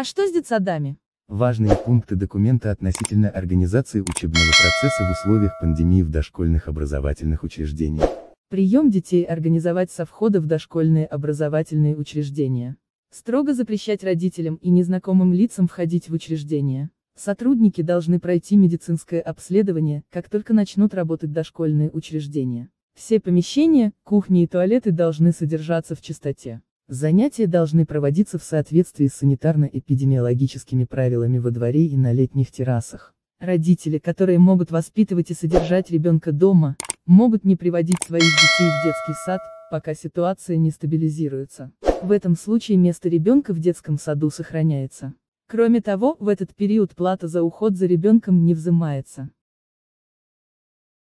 А что с детсадами? Важные пункты документа относительно организации учебного процесса в условиях пандемии в дошкольных образовательных учреждениях. Прием детей организовать со входа в дошкольные образовательные учреждения. Строго запрещать родителям и незнакомым лицам входить в учреждения. Сотрудники должны пройти медицинское обследование, как только начнут работать дошкольные учреждения. Все помещения, кухни и туалеты должны содержаться в чистоте. Занятия должны проводиться в соответствии с санитарно-эпидемиологическими правилами во дворе и на летних террасах. Родители, которые могут воспитывать и содержать ребенка дома, могут не приводить своих детей в детский сад, пока ситуация не стабилизируется. В этом случае место ребенка в детском саду сохраняется. Кроме того, в этот период плата за уход за ребенком не взимается.